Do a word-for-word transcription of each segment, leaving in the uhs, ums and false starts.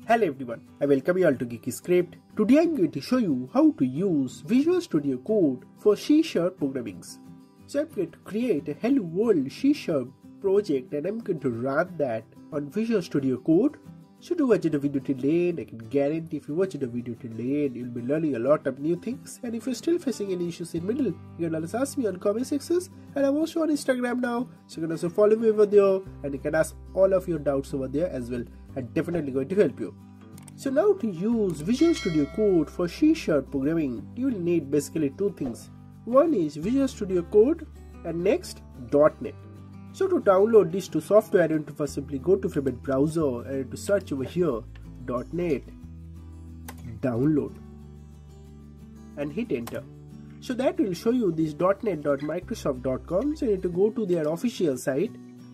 Hello everyone, I welcome you all to Geeky Script. Today I am going to show you how to use Visual Studio Code for C Sharp Programming. So I am going to create a Hello World C Sharp project and I am going to run that on Visual Studio Code. So do watch the video till the end. I can guarantee if you watch the video till the end, you'll be learning a lot of new things. And if you're still facing any issues in middle, you can always ask me on comment sections. And I'm also on Instagram now, so you can also follow me over there and you can ask all of your doubts over there as well. I'm definitely going to help you. So now to use Visual Studio Code for C Sharp programming, you will need basically two things. One is Visual Studio Code and next .NET. So to download these two software, you need to first simply go to favorite browser and to search over here .NET download and hit enter. So that will show you this dot net dot microsoft dot com. So you need to go to their official site.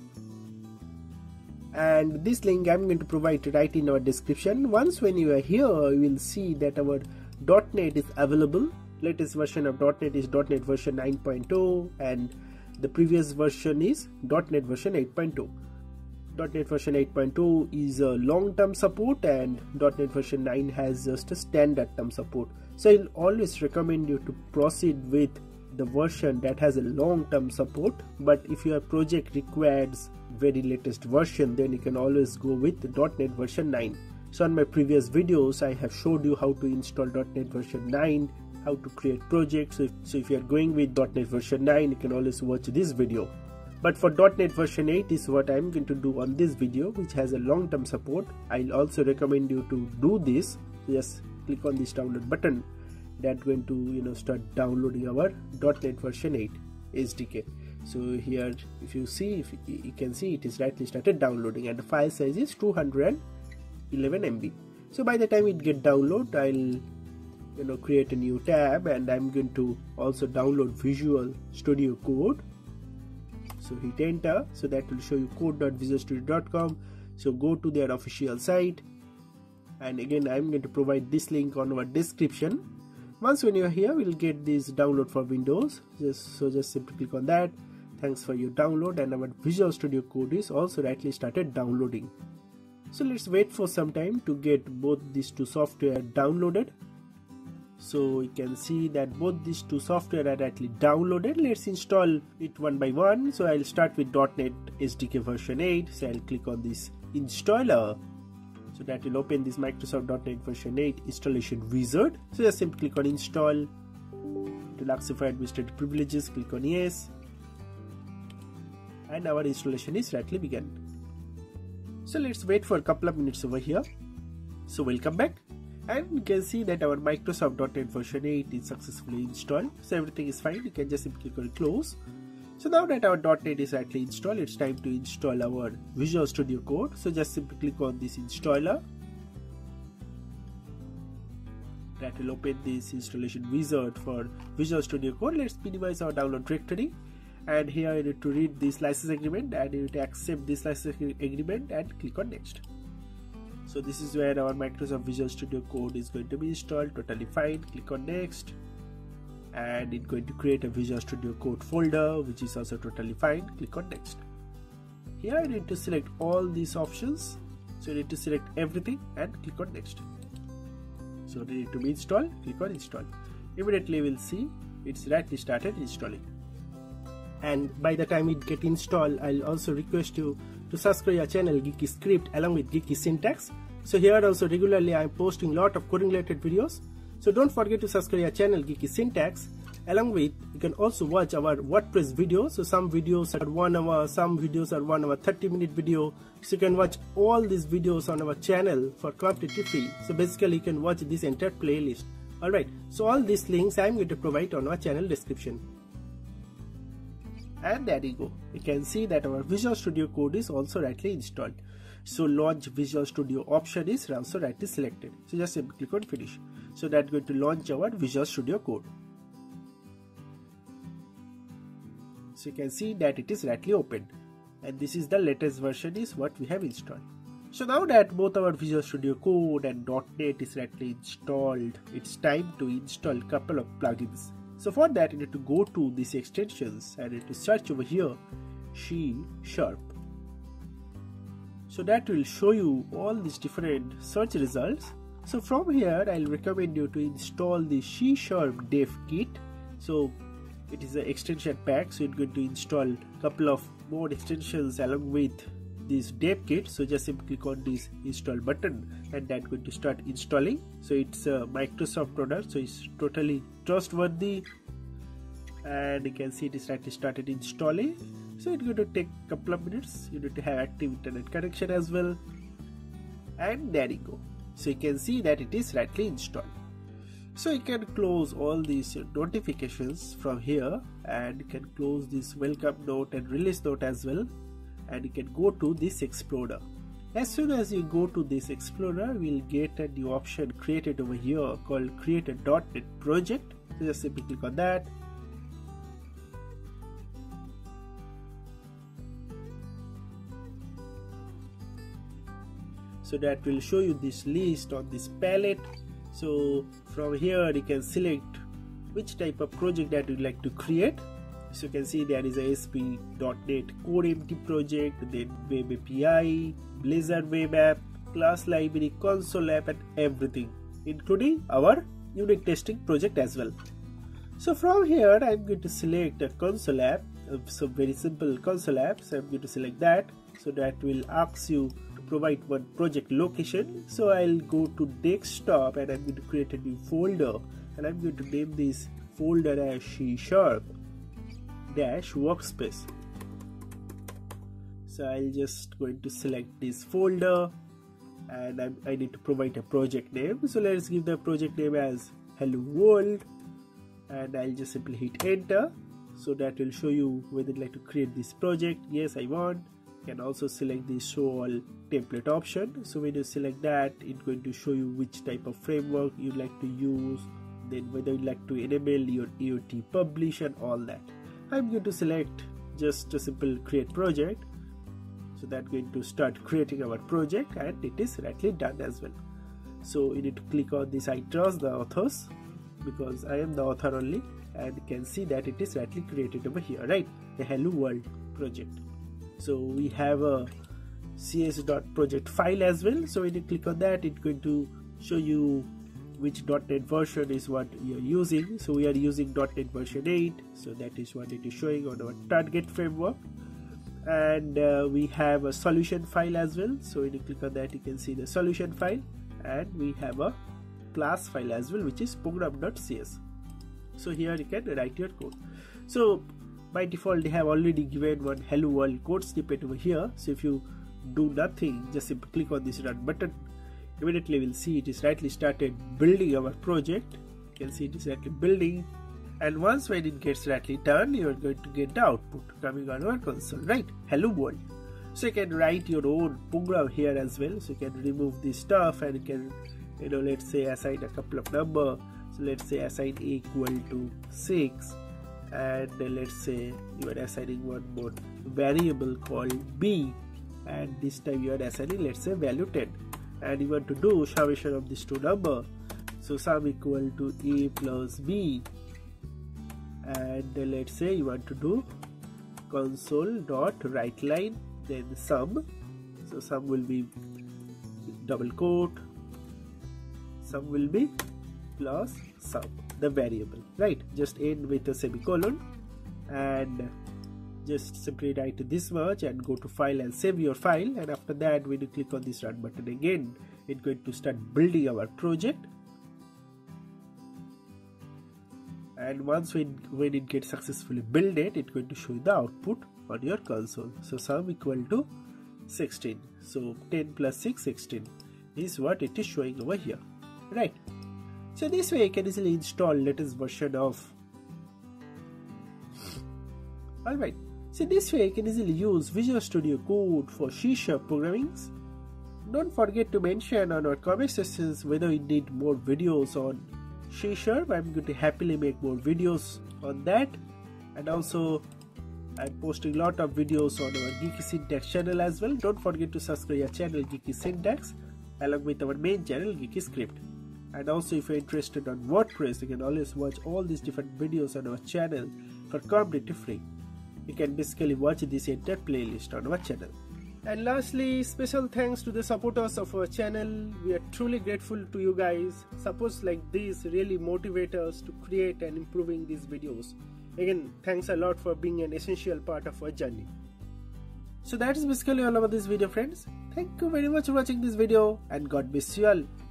And this link I'm going to provide right in our description. Once when you are here, you will see that our .NET is available. Latest version of .NET is .NET version nine point oh and the previous version is .NET version eight point oh. .NET version eight point oh is a long-term support and .NET version nine has just a standard term support. So I'll always recommend you to proceed with the version that has a long-term support, but if your project requires very latest version, then you can always go with .NET version nine. So on my previous videos I have showed you how to install .NET version nine, how to create projects. So if, so if you are going with .NET version nine, you can always watch this video. But for .NET version eight is what I am going to do on this video, which has a long-term support. I'll also recommend you to do this. So just click on this download button. That's going to you know start downloading our .NET version eight S D K. So here if you see, if you can see it is rightly started downloading and the file size is two hundred eleven M B. So by the time it get download, I'll you know create a new tab and I'm going to also download Visual Studio Code. So hit enter. So that will show you code dot visual studio dot com. So go to their official site and again I'm going to provide this link on our description. Once when you are here, we'll get this download for Windows. Just so just simply click on that. Thanks for your download, and our Visual Studio Code is also rightly started downloading. So let's wait for some time to get both these two software downloaded. So you can see that both these two software are rightly downloaded. Let's install it one by one. So I'll start with .NET S D K version eight. So I'll click on this installer. So that will open this Microsoft .NET version eight installation wizard. So just simply click on install. To accept administrative privileges, click on yes. And our installation is rightly begun. So let's wait for a couple of minutes over here. So welcome back. And you can see that our Microsoft .NET version eight is successfully installed. So everything is fine. You can just simply click on close. So now that our .NET is actually installed, it's time to install our Visual Studio Code. So just simply click on this installer. That will open this installation wizard for Visual Studio Code. Let's minimize our download directory. And here you need to read this license agreement and you need to accept this license agreement and click on next. So this is where our Microsoft Visual Studio Code is going to be installed. Totally fine. Click on next. And it's going to create a Visual Studio Code folder, which is also totally fine. Click on next. Here you need to select all these options. So you need to select everything and click on next. So ready to be installed, click on install. Immediately we'll see it's rightly started installing. And by the time it get installed, I'll also request you to subscribe our channel Geeky Script along with Geeky Syntax. So here also regularly I'm posting lot of coding related videos. So don't forget to subscribe our channel Geeky Syntax. Along with, you can also watch our WordPress videos. So some videos are one hour, some videos are one hour, thirty minute video. So you can watch all these videos on our channel for completely free. So basically you can watch this entire playlist. Alright, so all these links I'm going to provide on our channel description. And there you go. You can see that our Visual Studio Code is also rightly installed. So launch Visual Studio option is also rightly selected. So just simply click on finish. So that's going to launch our Visual Studio Code. So you can see that it is rightly opened. And this is the latest version is what we have installed. So now that both our Visual Studio Code and .NET is rightly installed, it's time to install a couple of plugins. So for that you need to go to these extensions and you need to search over here C Sharp. So that will show you all these different search results. So from here I'll recommend you to install the C Sharp Dev Kit. So it is an extension pack, so it's going to install a couple of more extensions along with this dev kit. So just simply click on this install button and that's going to start installing. So it's a Microsoft product, so it's totally trustworthy, and you can see it is actually started installing. So it's going to take a couple of minutes. You need to have active internet connection as well, and there you go. So you can see that it is rightly installed. So you can close all these notifications from here, and you can close this welcome note and release note as well, and you can go to this Explorer. As soon as you go to this Explorer, we'll get a new option created over here called create a .NET project. So just simply click on that. So that will show you this list on this palette. So from here you can select which type of project that you'd like to create. So you can see there is a A S P dot net Core Empty project, then Web A P I, Blazor Web App, Class Library, Console App, and everything, including our unit testing project as well. So from here I'm going to select a Console App, so very simple Console App. So I'm going to select that. So that will ask you provide one project location. So I'll go to desktop and I'm going to create a new folder, and I'm going to name this folder as C Sharp dash workspace. So I'll just going to select this folder, and I'm, I need to provide a project name. So let's give the project name as Hello World, and I'll just simply hit enter. So that will show you whether you'd like to create this project. Yes, I want. You can also select the show all template option. So when you select that, it's going to show you which type of framework you'd like to use, then whether you'd like to enable your E O T publish and all that. I'm going to select just a simple create project. So that's going to start creating our project, and it is rightly done as well. So you need to click on this I trust the authors, because I am the author only, and you can see that it is rightly created over here, right? The Hello World project. So we have a C S dot project file as well. So when you click on that, it's going to show you which .NET version is what we are using. So we are using .NET version eight. So that is what it is showing on our target framework. And uh, we have a solution file as well. So when you click on that, you can see the solution file, and we have a class file as well, which is program dot C S. So here you can write your code. So by default they have already given one Hello World code snippet over here. So if you do nothing, just simply click on this run button, immediately we'll see it is rightly started building our project. You can see it is rightly building, and once when it gets rightly done, you are going to get the output coming on our console, right? Hello World. So you can write your own program here as well. So you can remove this stuff, and you can, you know, let's say assign a couple of number. So let's say assign a equal to six, and let's say you are assigning one more variable called b, and this time you are assigning, let's say, value ten, and you want to do summation of these two number. So sum equal to a plus b, and let's say you want to do console dot write line, then sum. So sum will be double quote, sum will be plus sum, the variable, right? Just end with a semicolon, and just simply write this much and go to file and save your file. And after that, when you click on this run button again, it's going to start building our project. And once when, when it gets successfully built, it's going to show you the output on your console. So sum equal to sixteen. So ten plus six, sixteen is what it is showing over here, right? So this way you can easily install latest version of. Alright, so this way you can easily use Visual Studio Code for C Sharp programming. Don't forget to mention on our comment sections whether you need more videos on C Sharp. I'm going to happily make more videos on that, and also I'm posting a lot of videos on our Geeky Syntax channel as well. Don't forget to subscribe our channel Geeky Syntax along with our main channel Geeky Script. And also, if you're interested on WordPress, you can always watch all these different videos on our channel for completely free. You can basically watch this entire playlist on our channel. And lastly, special thanks to the supporters of our channel. We are truly grateful to you guys. Supports like this really motivate us to create and improving these videos. Again, thanks a lot for being an essential part of our journey. So that is basically all about this video, friends. Thank you very much for watching this video, and God bless you all.